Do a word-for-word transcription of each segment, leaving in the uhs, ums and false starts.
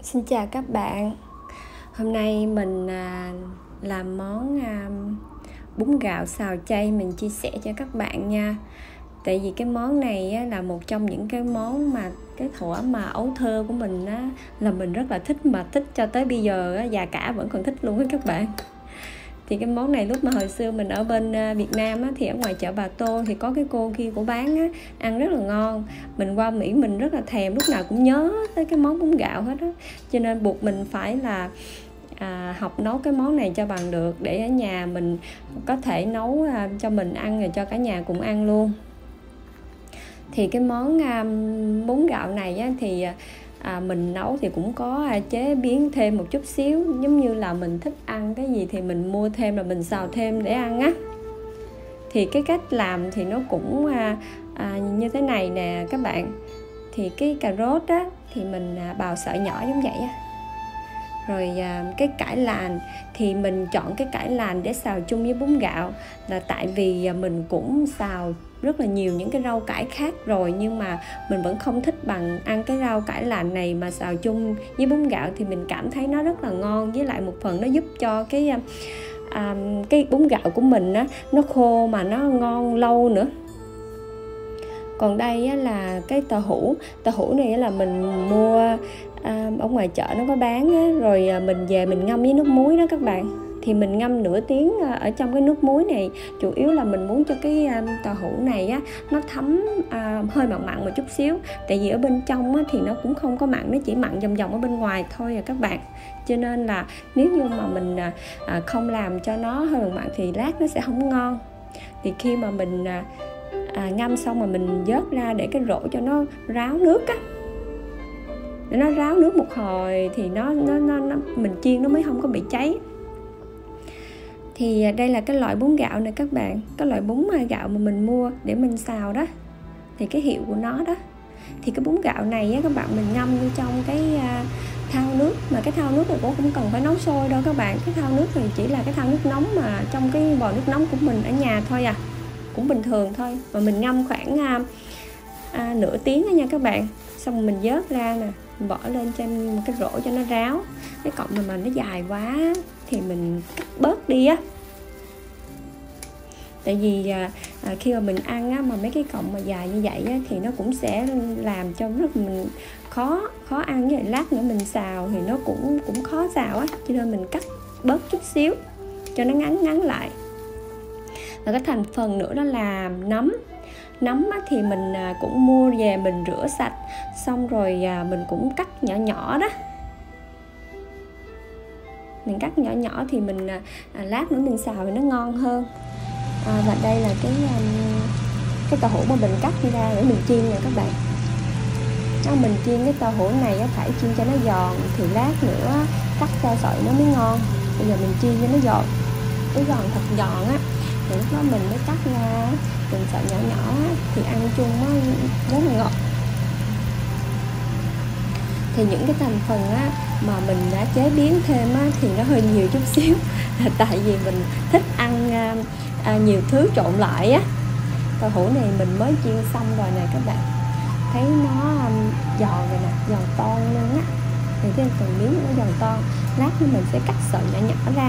Xin chào các bạn. Hôm nay mình à, làm món à, bún gạo xào chay mình chia sẻ cho các bạn nha. Tại vì cái món này á, là một trong những cái món mà cái thuở mà ấu thơ của mình á, là mình rất là thích, mà thích cho tới bây giờ á, già cả vẫn còn thích luôn á các bạn. Thì cái món này lúc mà hồi xưa mình ở bên Việt Nam á, thì ở ngoài chợ Bà Tô thì có cái cô kia của bán á, ăn rất là ngon. Mình qua Mỹ mình rất là thèm, lúc nào cũng nhớ tới cái món bún gạo hết á. Cho nên buộc mình phải là à, học nấu cái món này cho bằng được, để ở nhà mình có thể nấu à, cho mình ăn rồi cho cả nhà cùng ăn luôn. Thì cái món à, bún gạo này á, thì à, mình nấu thì cũng có à, chế biến thêm một chút xíu, giống như là mình thích ăn cái gì thì mình mua thêm rồi mình xào thêm để ăn á. Thì cái cách làm thì nó cũng à, à, như thế này nè các bạn. Thì cái cà rốt á thì mình à, bào sợi nhỏ giống vậy á. Rồi à, cái cải làn thì mình chọn cái cải làn để xào chung với bún gạo, là tại vì à, mình cũng xào rất là nhiều những cái rau cải khác rồi, nhưng mà mình vẫn không thích bằng ăn cái rau cải làn này mà xào chung với bún gạo. Thì mình cảm thấy nó rất là ngon, với lại một phần nó giúp cho cái à, cái bún gạo của mình á, nó khô mà nó ngon lâu nữa. Còn đây á, là cái tàu hũ. Tàu hũ này là mình mua à, ở ngoài chợ nó có bán á, rồi à, mình về mình ngâm với nước muối đó các bạn. Thì mình ngâm nửa tiếng ở trong cái nước muối này, chủ yếu là mình muốn cho cái um, tàu hũ này á, nó thấm uh, hơi mặn mặn một chút xíu. Tại vì ở bên trong á, thì nó cũng không có mặn, nó chỉ mặn vòng vòng ở bên ngoài thôi à các bạn. Cho nên là nếu như mà mình uh, không làm cho nó hơi mặn mặn thì lát nó sẽ không ngon. Thì khi mà mình uh, À, ngâm xong mà mình vớt ra để cái rổ cho nó ráo nước á, để nó ráo nước một hồi thì nó, nó, nó, nó mình chiên nó mới không có bị cháy. Thì đây là cái loại bún gạo này các bạn, cái loại bún gạo mà mình mua để mình xào đó, thì cái hiệu của nó đó. Thì cái bún gạo này á, các bạn mình ngâm vô trong cái uh, thau nước, mà cái thau nước này cũng không cần phải nấu sôi đâu các bạn. Cái thau nước này chỉ là cái thau nước nóng mà trong cái vòi nước nóng của mình ở nhà thôi à, cũng bình thường thôi. Và mình ngâm khoảng à, à, nửa tiếng đó nha các bạn. Xong mình vớt ra nè, mình bỏ lên trên cái rổ cho nó ráo. Cái cọng mà, mà nó dài quá thì mình cắt bớt đi á. Tại vì à, à, khi mà mình ăn á, mà mấy cái cọng mà dài như vậy á, thì nó cũng sẽ làm cho rất mình khó khó ăn, với lại lát nữa mình xào thì nó cũng cũng khó xào á. Cho nên mình cắt bớt chút xíu cho nó ngắn ngắn lại. Và cái thành phần nữa đó là nấm. Nấm thì mình cũng mua về mình rửa sạch, xong rồi mình cũng cắt nhỏ nhỏ đó. Mình cắt nhỏ nhỏ thì mình à, lát nữa mình xào thì nó ngon hơn. À, và đây là cái cái tàu hũ mà mình cắt ra để mình chiên nè các bạn. Đó, mình chiên cái tàu hũ này phải chiên cho nó giòn, thì lát nữa cắt ra sợi nó mới ngon. Bây giờ mình chiên cho nó giòn, nó giòn thật giòn á. Thì lúc đó mình mới cắt ra từng sợi nhỏ nhỏ thì ăn chung nó rất là ngọt. Thì những cái thành phần á, mà mình đã chế biến thêm á, thì nó hơi nhiều chút xíu. Tại vì mình thích ăn à, à, nhiều thứ trộn lại á. Tàu hũ này mình mới chiên xong rồi nè các bạn. Thấy nó um, giòn rồi nè, giòn to luôn á. Thì cái phần miếng nó giòn to. Lát nữa mình sẽ cắt sợi nhỏ nhỏ ra.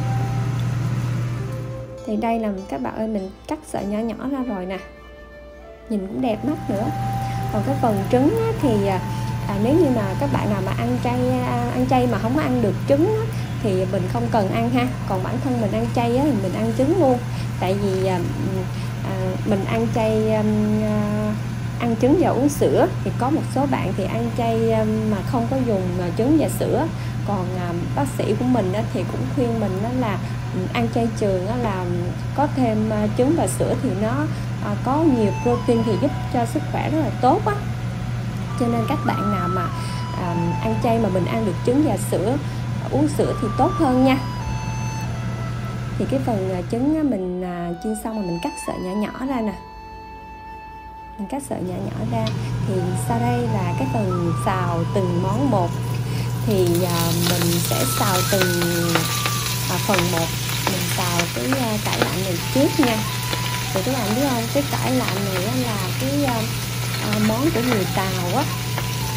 Thì đây là các bạn ơi, mình cắt sợi nhỏ nhỏ ra rồi nè, nhìn cũng đẹp mắt nữa. Còn cái phần trứng á, thì à, nếu như mà các bạn nào mà ăn chay ăn chay mà không có ăn được trứng á, thì mình không cần ăn ha. Còn bản thân mình ăn chay á, thì mình ăn trứng luôn. Tại vì à, à, mình ăn chay à, ăn trứng và uống sữa. Thì có một số bạn thì ăn chay à, mà không có dùng à, trứng và sữa. Còn à, bác sĩ của mình á, thì cũng khuyên mình đó là ăn chay trường á, là có thêm à, trứng và sữa thì nó à, có nhiều protein, thì giúp cho sức khỏe rất là tốt á. Cho nên các bạn nào mà à, ăn chay mà mình ăn được trứng và sữa, uống sữa thì tốt hơn nha. Thì cái phần à, trứng á, mình à, chiên xong rồi mình cắt sợi nhỏ nhỏ ra nè, mình cắt sợi nhỏ nhỏ ra. Thì sau đây là cái phần xào từng món một. Thì à, mình sẽ xào từng à, phần một. Mình xào cái uh, cải lạnh này trước nha. Thì các bạn biết không, cái cải lạnh này là cái uh, uh, món của người Tàu á.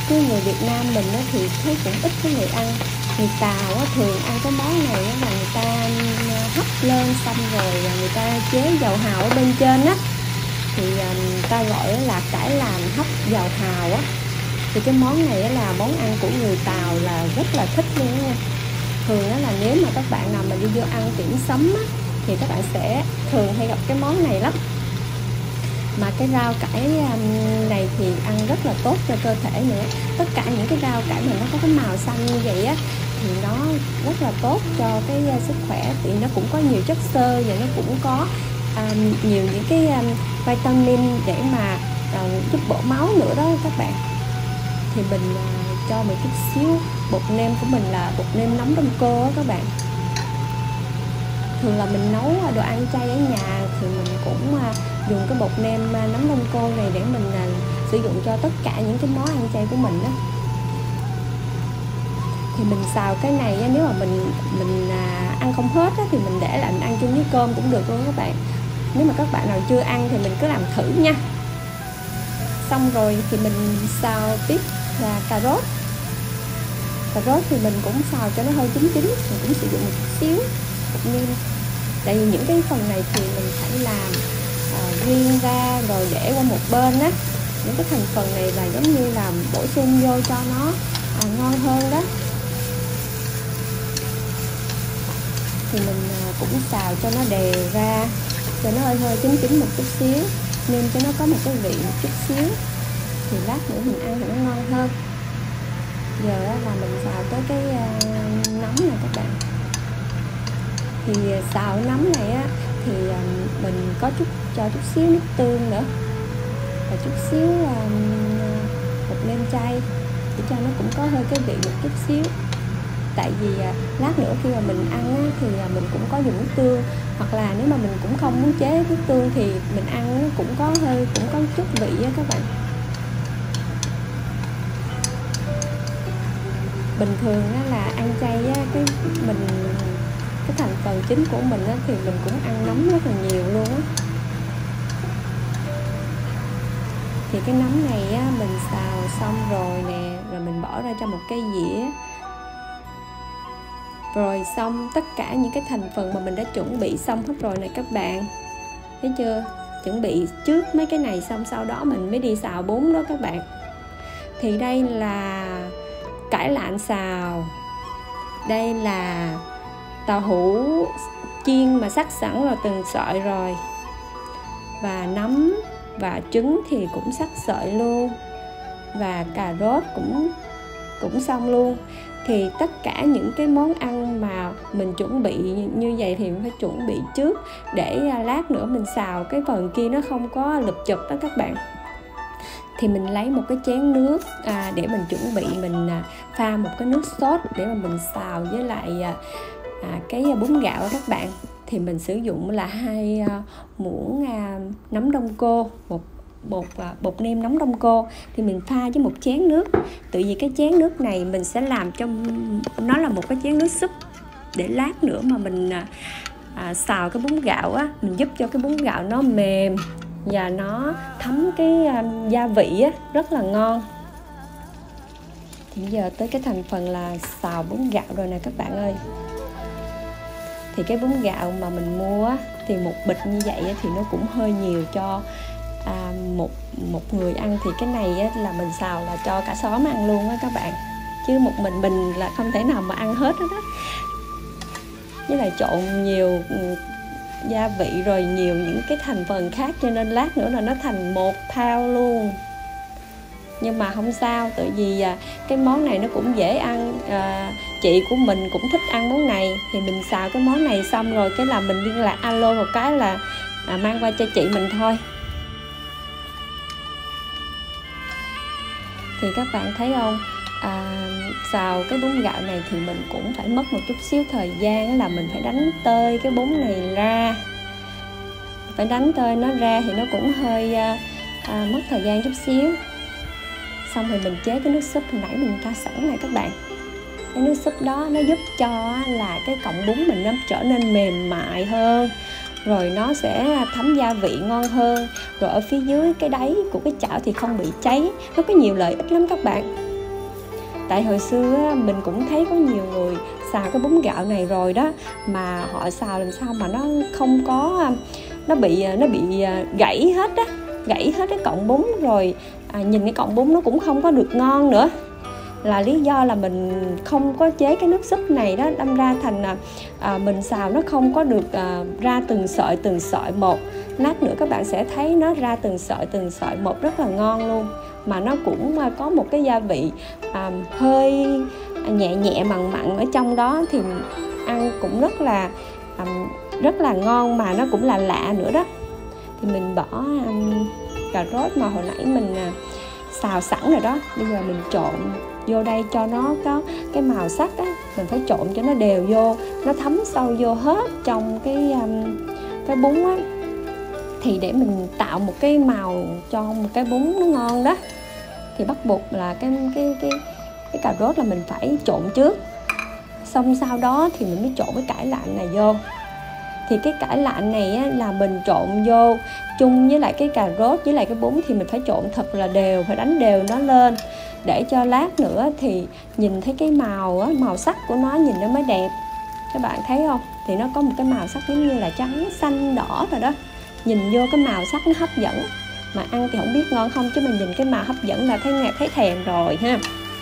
chứ người Việt Nam mình á, thì thấy cũng ít có người ăn. Người Tàu á, thường ăn cái món này á, là người ta hấp lên xong rồi người ta chế dầu hào ở bên trên á, thì người ta gọi là cải làn hấp dầu hào á. Thì cái món này là món ăn của người Tàu là rất là thích luôn nha. Thường là nếu mà các bạn nào mà đi vô ăn tiệm sấm á, thì các bạn sẽ thường hay gặp cái món này lắm. Mà cái rau cải này thì ăn rất là tốt cho cơ thể nữa. Tất cả những cái rau cải mà nó có cái màu xanh như vậy á, thì nó rất là tốt cho cái sức khỏe. Thì nó cũng có nhiều chất xơ và nó cũng có à, nhiều những cái um, vitamin để mà à, giúp bổ máu nữa đó các bạn. Thì mình à, cho một chút xíu bột nêm của mình là bột nêm nấm đông cô á các bạn. Thường là mình nấu đồ ăn chay ở nhà thì mình cũng à, dùng cái bột nêm à, nấm đông cô này để mình à, sử dụng cho tất cả những cái món ăn chay của mình đó. Thì mình xào cái này nếu mà mình mình à, ăn không hết á, thì mình để lại mình ăn chung với cơm cũng được luôn các bạn. Nếu mà các bạn nào chưa ăn thì mình cứ làm thử nha. Xong rồi thì mình xào tiếp là cà rốt. Cà rốt thì mình cũng xào cho nó hơi chín chín, mình cũng sử dụng một chút xíu bột nêm. Tại vì những cái phần này thì mình phải làm à, riêng ra rồi để qua một bên á. Những cái thành phần này là giống như là bổ sung vô cho nó à, ngon hơn đó. Thì mình à, cũng xào cho nó đều ra, cho nó hơi hơi chín chín một chút xíu, nên cho nó có một cái vị một chút xíu, thì lát nữa mình ăn thì nó ngon hơn. Giờ là mình xào tới cái uh, nấm này các bạn. Thì xào nấm này á thì uh, mình có chút cho chút xíu nước tương nữa và chút xíu uh, bột nêm chay để cho nó cũng có hơi cái vị một chút xíu. Tại vì uh, lát nữa khi mà mình ăn á, thì uh, mình cũng có dùng nước tương, hoặc là nếu mà mình cũng không muốn chế nước tương thì mình ăn nó cũng có hơi cũng có chút vị á các bạn. Bình thường á, là ăn chay á, cái mình cái thành phần chính của mình á, thì mình cũng ăn nấm rất là nhiều luôn á. Thì cái nấm này á, mình xào xong rồi nè, rồi mình bỏ ra cho một cái dĩa. Rồi xong tất cả những cái thành phần mà mình đã chuẩn bị xong hết rồi này các bạn. Thấy chưa? Chuẩn bị trước mấy cái này xong sau đó mình mới đi xào bún đó các bạn. Thì đây là cải lạn xào. Đây là tàu hũ chiên mà sắc sẵn rồi từng sợi rồi. Và nấm và trứng thì cũng sắc sợi luôn. Và cà rốt cũng cũng xong luôn. Thì tất cả những cái món ăn mà mình chuẩn bị như vậy thì mình phải chuẩn bị trước, để lát nữa mình xào cái phần kia nó không có lụp chụp đó các bạn. Thì mình lấy một cái chén nước à, để mình chuẩn bị mình à, pha một cái nước sốt để mà mình xào với lại à, à, cái bún gạo đó các bạn. Thì mình sử dụng là hai à, muỗng à, nấm đông cô, một bột à, bột nêm nấm đông cô. Thì mình pha với một chén nước. Tự vì cái chén nước này mình sẽ làm cho nó là một cái chén nước súp, để lát nữa mà mình à, à, xào cái bún gạo á, mình giúp cho cái bún gạo nó mềm và nó thấm cái um, gia vị á, rất là ngon. Thì giờ tới cái thành phần là xào bún gạo rồi nè các bạn ơi. Thì cái bún gạo mà mình mua á, thì một bịch như vậy á, thì nó cũng hơi nhiều cho à, một một người ăn. Thì cái này á, là mình xào là cho cả xóm ăn luôn á các bạn, chứ một mình mình là không thể nào mà ăn hết đó, đó. Với lại trộn nhiều gia vị rồi nhiều những cái thành phần khác, cho nên lát nữa là nó thành một thao luôn. Nhưng mà không sao, tại vì à, cái món này nó cũng dễ ăn. à, Chị của mình cũng thích ăn món này. Thì mình xào cái món này xong rồi cái là mình liên lạc alo một cái là à, mang qua cho chị mình thôi. Thì các bạn thấy không, à, xào cái bún gạo này thì mình cũng phải mất một chút xíu thời gian, là mình phải đánh tơi cái bún này ra. Phải đánh tơi nó ra thì nó cũng hơi à, à, mất thời gian chút xíu. Xong rồi mình chế cái nước súp hồi nãy mình pha sẵn này các bạn. Cái nước súp đó nó giúp cho là cái cọng bún mình nó trở nên mềm mại hơn, rồi nó sẽ thấm gia vị ngon hơn. Rồi ở phía dưới cái đáy của cái chảo thì không bị cháy. Nó có nhiều lợi ích lắm các bạn. Tại hồi xưa mình cũng thấy có nhiều người xào cái bún gạo này rồi đó, mà họ xào làm sao mà nó không có, nó bị nó bị gãy hết á, gãy hết cái cọng bún rồi, à, nhìn cái cọng bún nó cũng không có được ngon nữa. Là lý do là mình không có chế cái nước súp này đó, đâm ra thành à, mình xào nó không có được à, ra từng sợi từng sợi một. Lát nữa các bạn sẽ thấy nó ra từng sợi từng sợi một, rất là ngon luôn. Mà nó cũng có một cái gia vị à, hơi nhẹ nhẹ mặn mặn ở trong đó, thì ăn cũng rất là à, rất là ngon, mà nó cũng là lạ nữa đó. Thì mình bỏ um, cà rốt mà hồi nãy mình à, xào sẵn rồi đó, bây giờ mình trộn vô đây cho nó có cái màu sắc á, mình phải trộn cho nó đều vô, nó thấm sâu vô hết trong cái um, cái bún á, thì để mình tạo một cái màu cho một cái bún nó ngon đó. Thì bắt buộc là cái cái cái cái cà rốt là mình phải trộn trước, xong sau đó thì mình mới trộn cái cải lạnh này vô. Thì cái cải lạnh này á, là mình trộn vô chung với lại cái cà rốt với lại cái bún, thì mình phải trộn thật là đều, phải đánh đều nó lên để cho lát nữa thì nhìn thấy cái màu á, màu sắc của nó nhìn nó mới đẹp. Các bạn thấy không? Thì nó có một cái màu sắc giống như là trắng, xanh, đỏ rồi đó. Nhìn vô cái màu sắc nó hấp dẫn, mà ăn thì không biết ngon không, chứ mình nhìn cái màu hấp dẫn là thấy nghe thấy thèm rồi ha.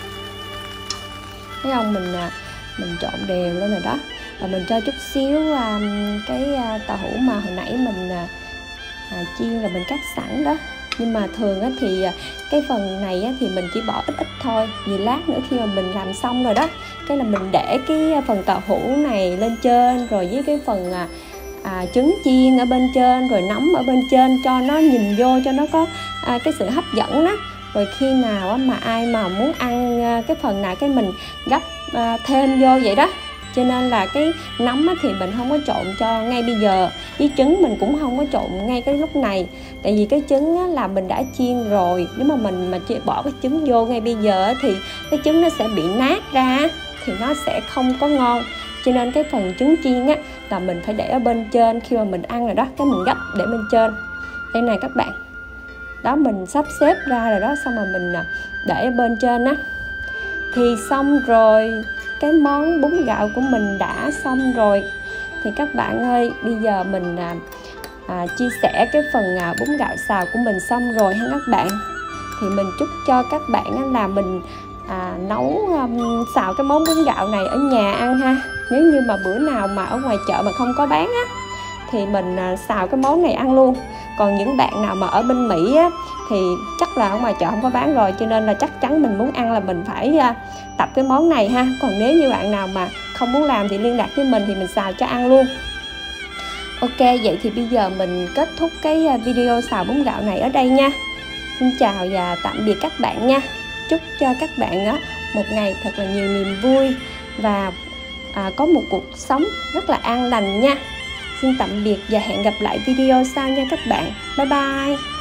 Thấy không? Mình mình trộn đều lên rồi đó. Và mình cho chút xíu um, cái uh, tàu hũ mà hồi nãy mình uh, uh, chiên rồi mình cắt sẵn đó. Nhưng mà thường á, thì uh, cái phần này á, thì mình chỉ bỏ ít ít thôi, vì lát nữa khi mà mình làm xong rồi đó, cái là mình để cái phần tàu hũ này lên trên, rồi với cái phần uh, à, trứng chiên ở bên trên, rồi nấm ở bên trên, cho nó nhìn vô cho nó có à, cái sự hấp dẫn đó. Rồi khi nào á, mà ai mà muốn ăn à, cái phần nào cái mình gấp à, thêm vô vậy đó. Cho nên là cái nấm á, thì mình không có trộn cho ngay bây giờ, với trứng mình cũng không có trộn ngay cái lúc này. Tại vì cái trứng á, là mình đã chiên rồi, nếu mà mình mà bỏ cái trứng vô ngay bây giờ á, thì cái trứng nó sẽ bị nát ra, thì nó sẽ không có ngon. Cho nên cái phần trứng chiên á, là mình phải để ở bên trên, khi mà mình ăn rồi đó, cái mình gấp để bên trên. Đây này các bạn, đó mình sắp xếp ra rồi đó, xong rồi mình để ở bên trên á. Thì xong rồi, cái món bún gạo của mình đã xong rồi. Thì các bạn ơi, bây giờ mình à, à, chia sẻ cái phần à, bún gạo xào của mình xong rồi ha các bạn. Thì mình chúc cho các bạn á, là mình à, nấu um, xào cái món bún gạo này ở nhà ăn ha. Nếu như mà bữa nào mà ở ngoài chợ mà không có bán á, thì mình à, xào cái món này ăn luôn. Còn những bạn nào mà ở bên Mỹ á, thì chắc là ở ngoài chợ không có bán rồi, cho nên là chắc chắn mình muốn ăn là mình phải à, tập cái món này ha. Còn nếu như bạn nào mà không muốn làm thì liên lạc với mình, thì mình xào cho ăn luôn. Ok, vậy thì bây giờ mình kết thúc cái video xào bún gạo này ở đây nha. Xin chào và tạm biệt các bạn nha. Chúc cho các bạn á, một ngày thật là nhiều niềm vui và à, có một cuộc sống rất là an lành nha. Xin tạm biệt và hẹn gặp lại video sau nha các bạn. Bye bye.